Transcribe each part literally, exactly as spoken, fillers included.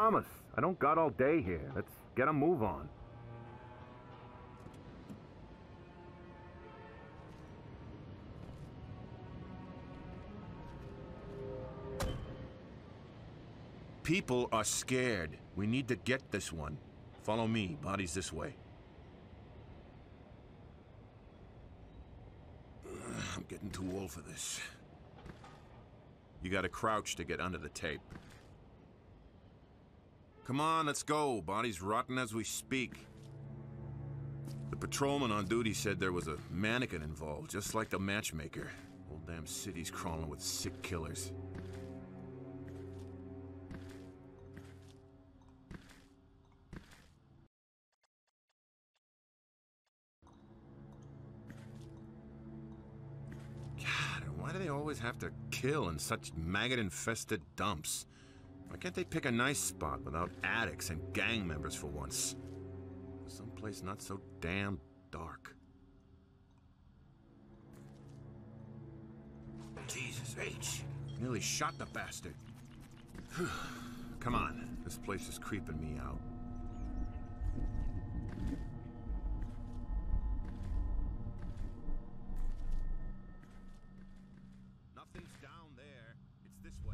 Thomas, I don't got all day here. Let's get a move on. People are scared. We need to get this one. Follow me. Body's this way. I'm getting too old for this. You gotta crouch to get under the tape. Come on, let's go. Body's rotten as we speak. The patrolman on duty said there was a mannequin involved, just like the matchmaker. Whole damn city's crawling with sick killers. Why do they always have to kill in such maggot-infested dumps? Why can't they pick a nice spot without addicts and gang members for once? Someplace not so damn dark. Jesus H! Nearly shot the bastard. Come on, this place is creeping me out. Nothing's down there. It's this way.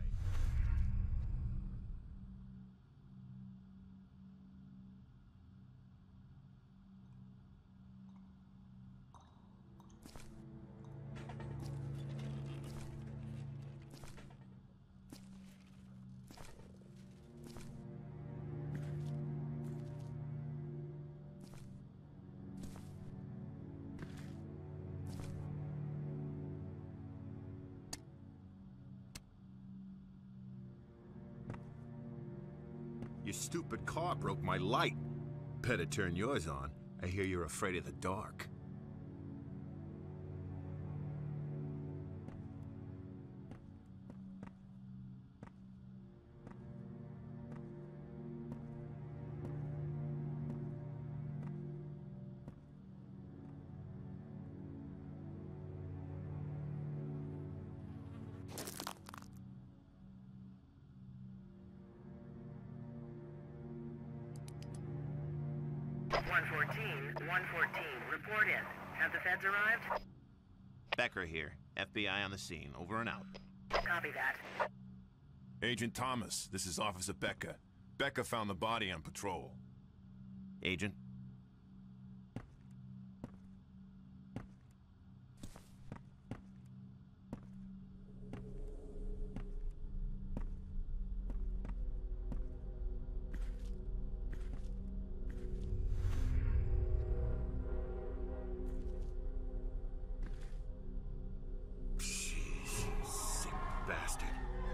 Your stupid car broke my light. Better turn yours on. I hear you're afraid of the dark. one fourteen, one fourteen, report in. Have the feds arrived? Becker here. F B I on the scene. Over and out. Copy that. Agent Thomas, this is Officer Becker. Becker found the body on patrol. Agent? Bastard.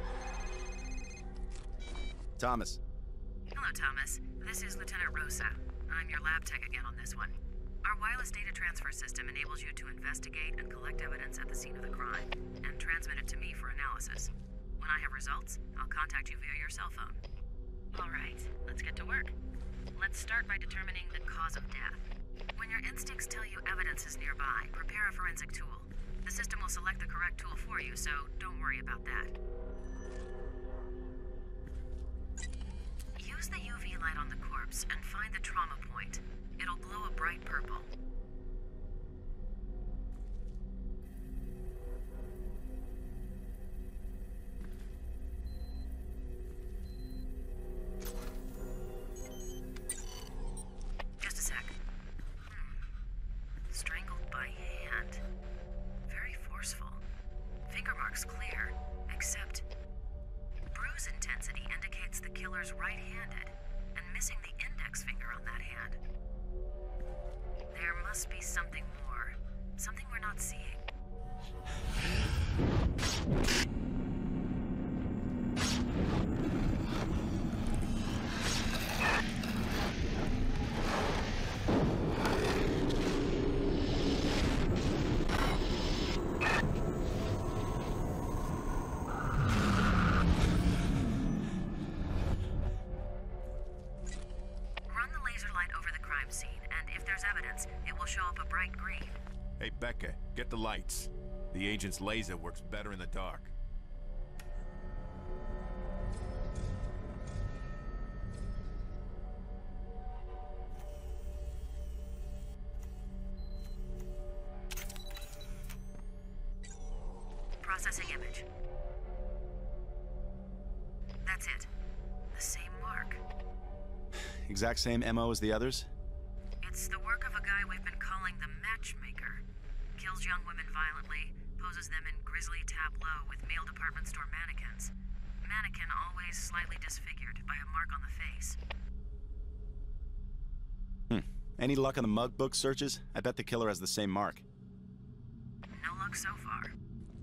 Thomas. Hello, Thomas. This is Lieutenant Rosa. I'm your lab tech again on this one. Our wireless data transfer system enables you to investigate and collect evidence at the scene of the crime, and transmit it to me for analysis. When I have results, I'll contact you via your cell phone. All right, let's get to work. Let's start by determining the cause of death. When your instincts tell you evidence is nearby, prepare a forensic tool. The system will select the correct tool for you, so don't worry about that. Use the U V light on the corpse and find the trauma point. It'll glow a bright purple. Just a sec. Hmm. Strangled by hand. Very forceful. Finger marks clear, except bruise intensity indicates the killer's right-handed, and missing the index finger on that hand. There must be something more. Something we're not seeing. Hey, Becker, get the lights. The agent's laser works better in the dark. Processing image. That's it. The same mark. Exact same M O as the others? It's the work of a guy we've been calling the Matchmaker. Kills young women violently, poses them in grisly tableau with male department store mannequins. Mannequin always slightly disfigured by a mark on the face. Hmm. Any luck on the mug book searches? I bet the killer has the same mark. No luck so far.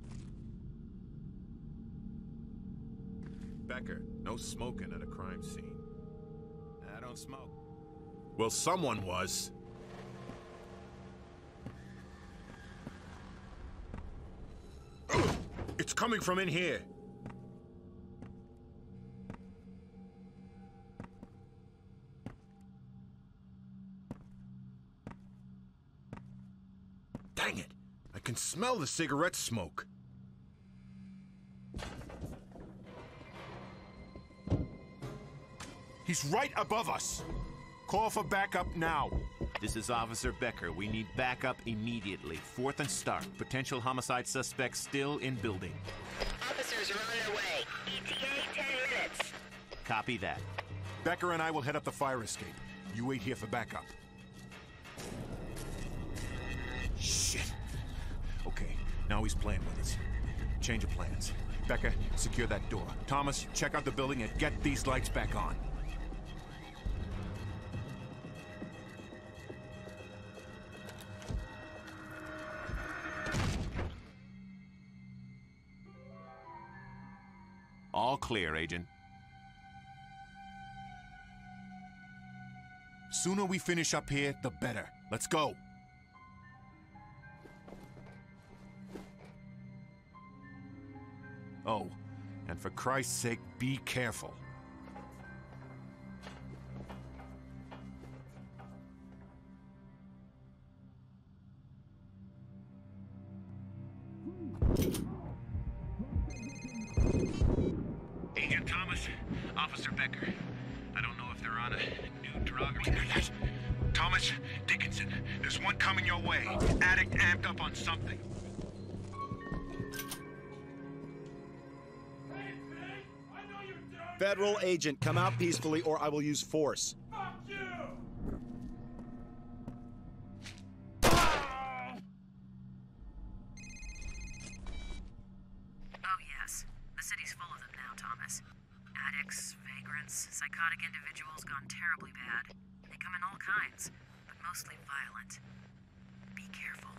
Becker, no smoking at a crime scene. I don't smoke. Well, someone was. It's coming from in here. Dang it! I can smell the cigarette smoke. He's right above us. Call for backup now. This is Officer Becker. We need backup immediately. Fourth and Stark. Potential homicide suspect still in building. Officers are on their way. E T A ten minutes. Copy that. Becker and I will head up the fire escape. You wait here for backup. Shit. Okay, now he's playing with us. Change of plans. Becker, secure that door. Thomas, check out the building and get these lights back on. All clear, Agent. Sooner we finish up here, the better. Let's go. Oh, and for Christ's sake, be careful. Agent Thomas, Officer Becker. I don't know if they're on a new drug or... Thomas, Dickinson, there's one coming your way. Addict amped up on something. Federal agent, come out peacefully or I will use force. Fuck you! Oh yes. The city's full of them now, Thomas. Addicts, vagrants, psychotic individuals gone terribly bad. They come in all kinds, but mostly violent. Be careful.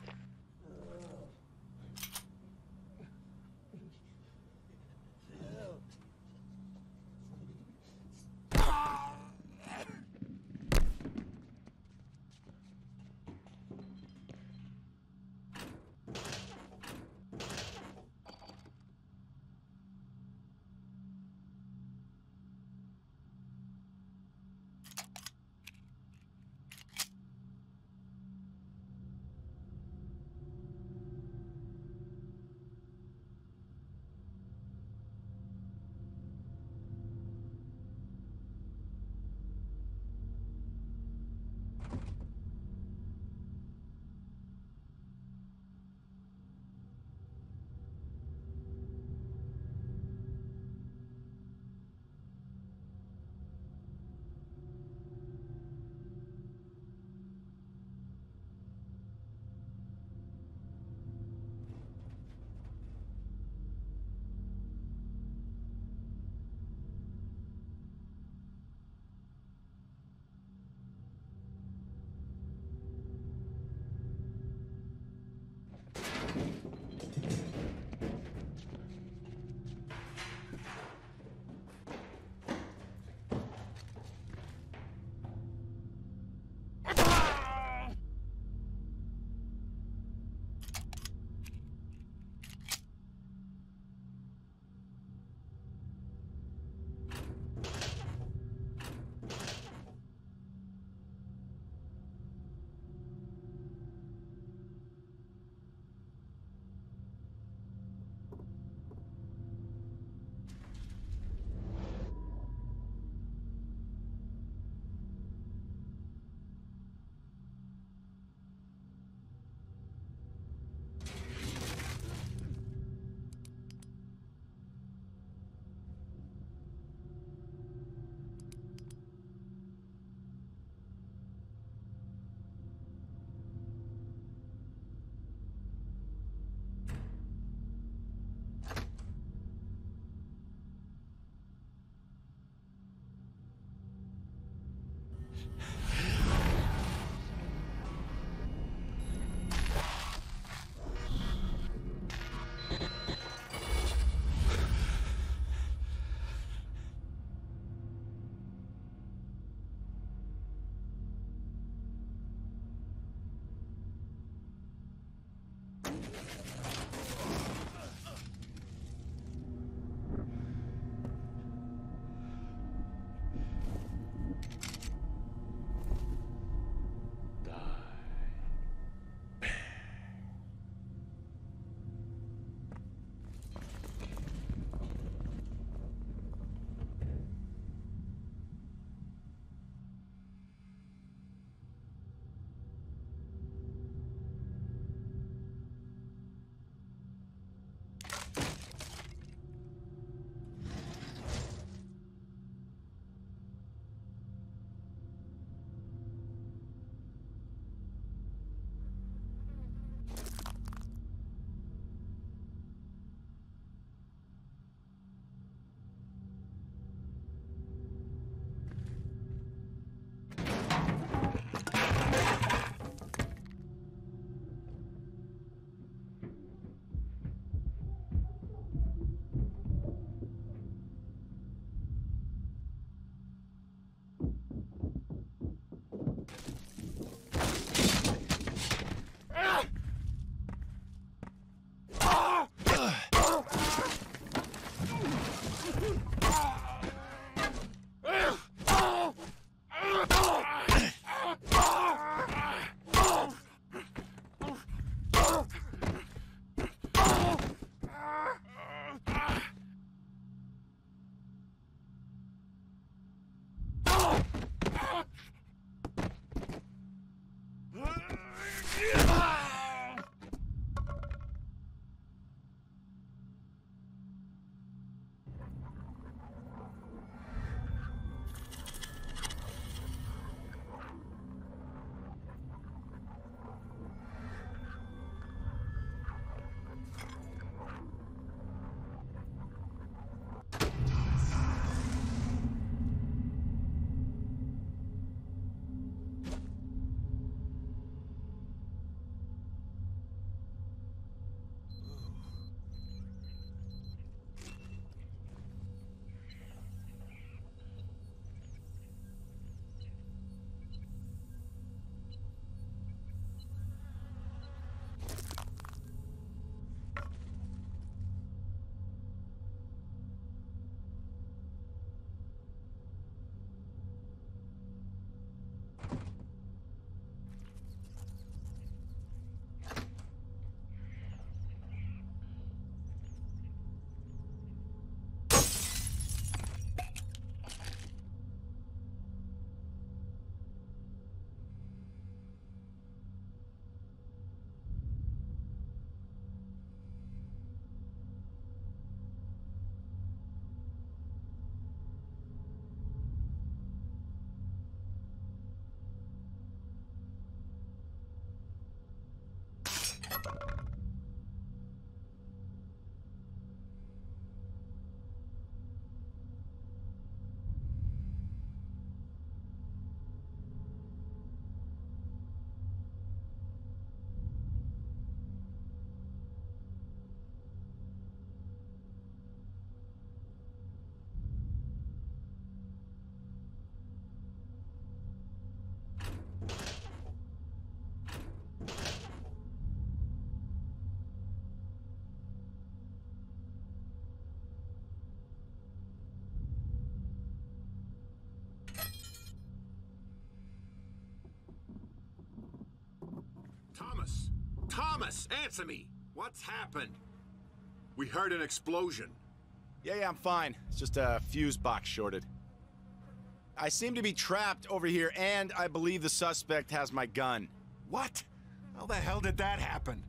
Thomas, answer me! What's happened? We heard an explosion. Yeah, yeah, I'm fine. It's just a fuse box shorted. I seem to be trapped over here, and I believe the suspect has my gun. What? How the hell did that happen?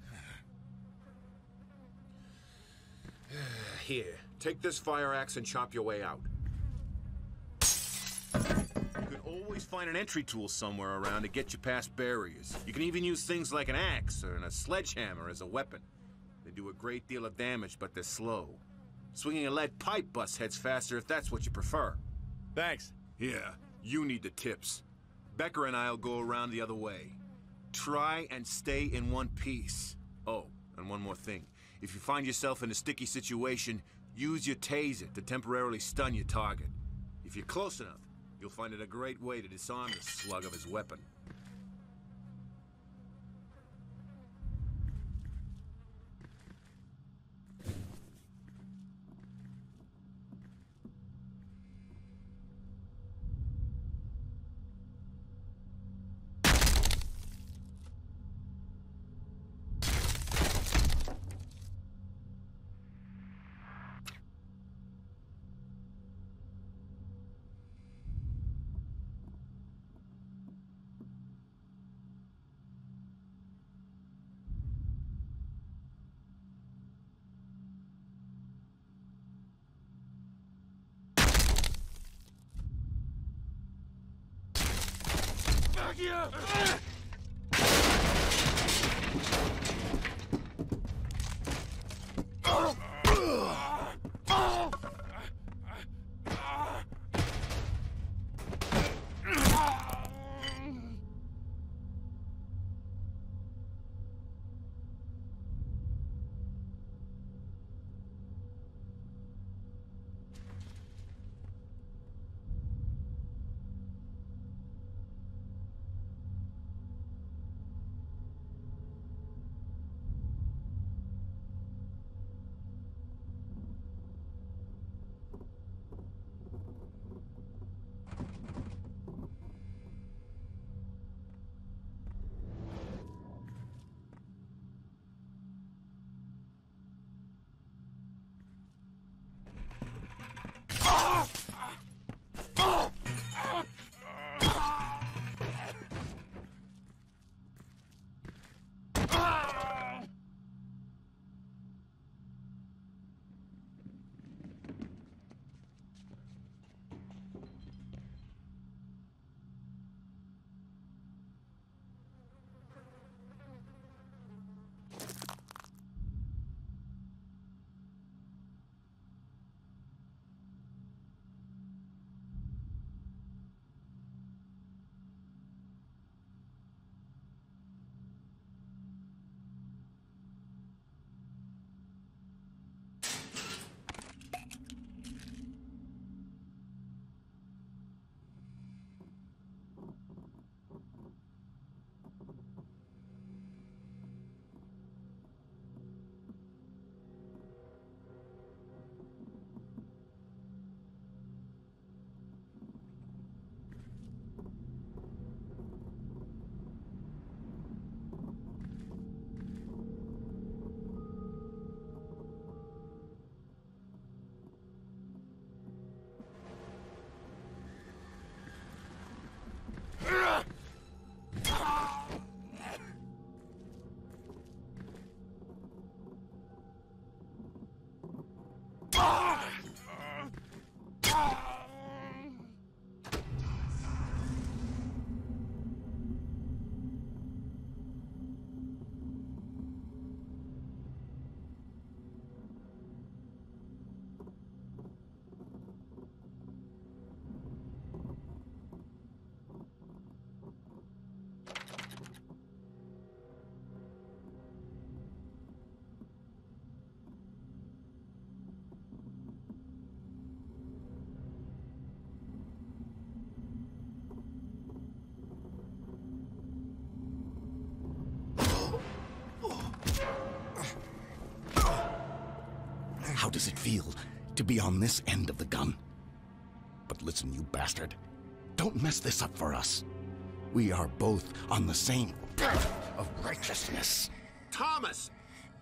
Here, take this fire axe and chop your way out. You can always find an entry tool somewhere around to get you past barriers. You can even use things like an axe or a sledgehammer as a weapon. They do a great deal of damage, but they're slow. Swinging a lead pipe busts heads faster if that's what you prefer. Thanks. Yeah, you need the tips. Becker and I'll go around the other way. Try and stay in one piece. Oh, and one more thing. If you find yourself in a sticky situation, use your taser to temporarily stun your target. If you're close enough, you'll find it a great way to disarm the slug of his weapon. How does it feel to be on this end of the gun? But listen, you bastard. Don't mess this up for us. We are both on the same... of righteousness. Thomas!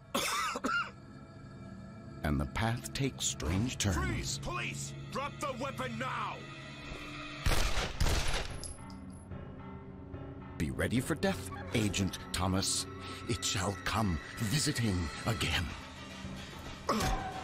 And the path takes strange turns. Freeze! Police! Drop the weapon now! Be ready for death, Agent Thomas. It shall come visiting again.